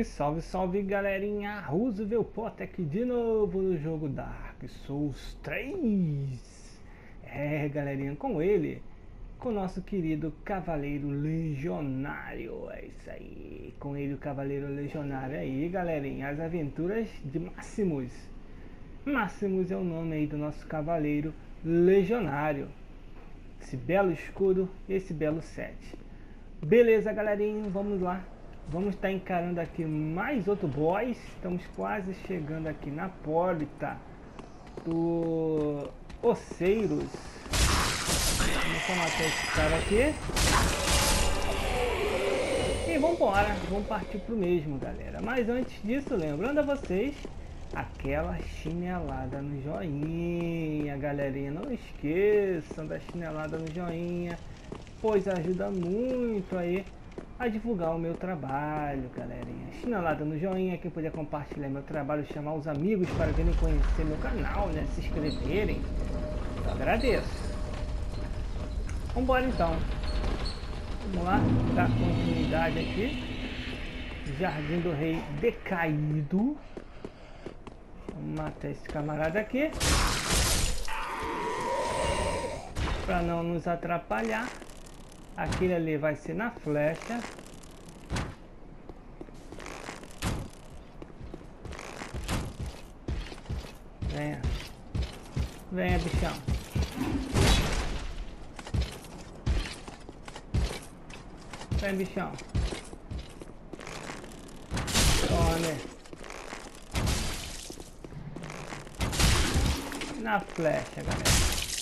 Salve, salve galerinha, Roosevelt Potter aqui de novo no jogo Dark Souls 3. Galerinha, com ele, com o nosso querido Cavaleiro Legionário. É isso aí, com ele o Cavaleiro Legionário aí, galerinha, as aventuras de Máximos. Máximos é o nome aí do nosso Cavaleiro Legionário. Esse belo escudo, esse belo set. Beleza, galerinha, vamos lá. Vamos estar encarando aqui mais outro boss. Estamos quase chegando aqui na porta do Oceiros. Vamos só matar esse cara aqui. E vamos embora. Vamos partir pro mesmo, galera. Mas antes disso, lembrando a vocês, aquela chinelada no joinha, galerinha. Não esqueçam da chinelada no joinha, pois ajuda muito aí a divulgar o meu trabalho, galerinha. Chinelada no joinha, quem puder compartilhar meu trabalho, chamar os amigos para virem conhecer meu canal, né? Se inscreverem, eu agradeço. Vambora então. Vamos lá, dar continuidade aqui. Jardim do Rei Decaído. Vamos matar esse camarada aqui, para não nos atrapalhar. Aquele ali vai ser na flecha. Venha. Venha, bichão. Vem, bichão. Tome. Na flecha, galera.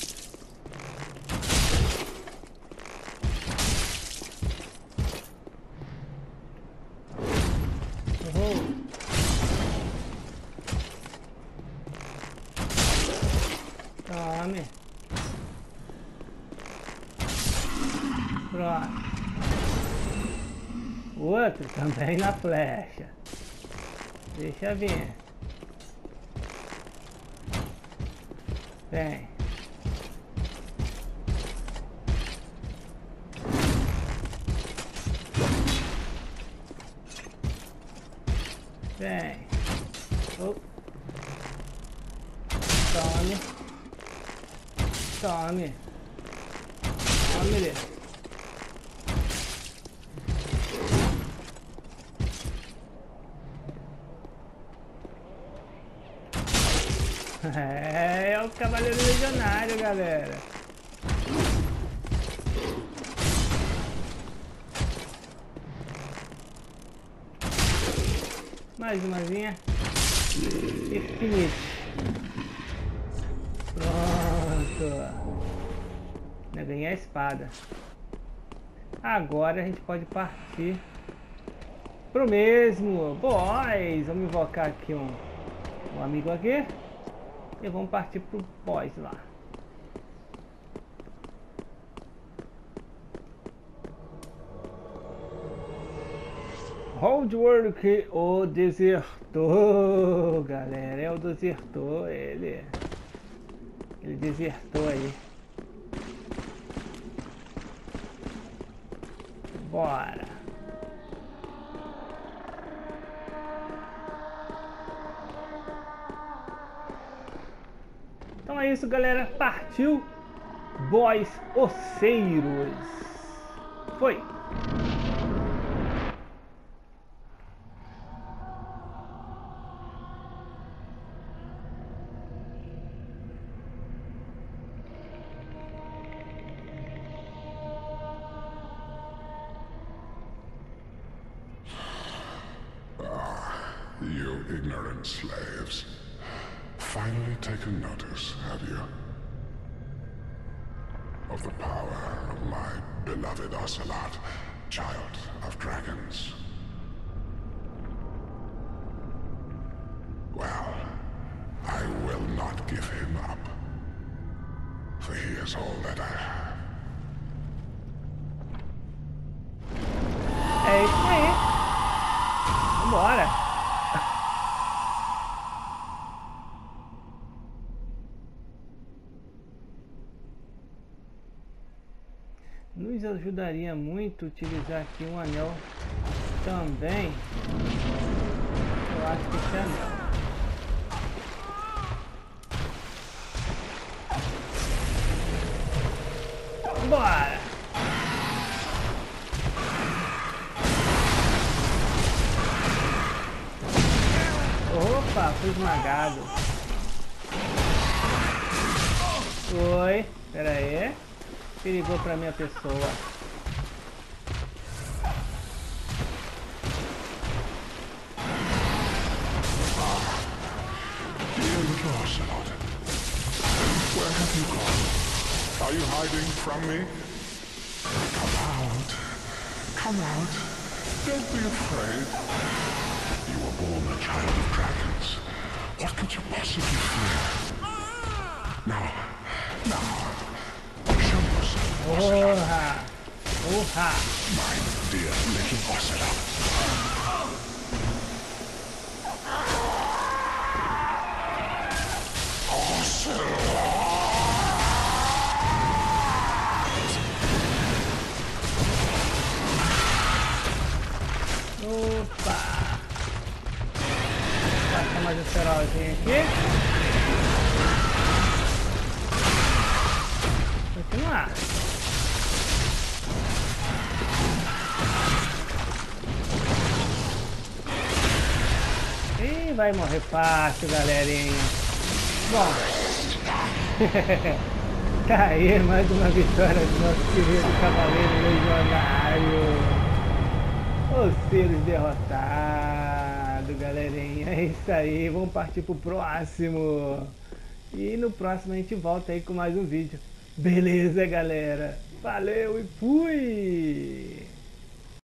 Tome. Pronto. O outro também na flecha. Deixa vir. Vem. Vem. Oh. Tome. Tome. Tome ele. É o Cavaleiro Legionário, galera. Mais umazinha. Infinite. Pronto. Eu ganhei a espada. Agora a gente pode partir pro mesmo boss. Vamos invocar aqui um amigo aqui. E vamos partir pro boss lá. Holdwork, o desertor, galera. É o desertor, ele desertou aí. Bora. Então é isso, galera. Partiu boss Oceiros. Foi. You ignorant slaves. Finally taken notice, have you? Of the power of my beloved Ocelot, child of dragons. Well, I will not give him up, for he is all that I have. É isso aí. Vambora. Nos ajudaria muito utilizar aqui um anel também Opa, fui esmagado. Foi. Pera aí. Perigou pra minha pessoa. Dear little Ocelot, where have you gone? Are you hiding from me? Come out. Come out. Don't be afraid. You were born a child of dragons. What could you possibly fear? Now, show yourself, Ocelot. Porra! Porra! My dear little Ocelot. Opa! Passa mais um ferolzinho aqui. Continuar. Ih, vai morrer fácil, galerinha. Bom. Tá aí mais uma vitória do nosso querido Cavaleiro Legionário. Os seres derrotados, galerinha. É isso aí, vamos partir pro próximo. E no próximo a gente volta aí com mais um vídeo. Beleza, galera? Valeu e fui!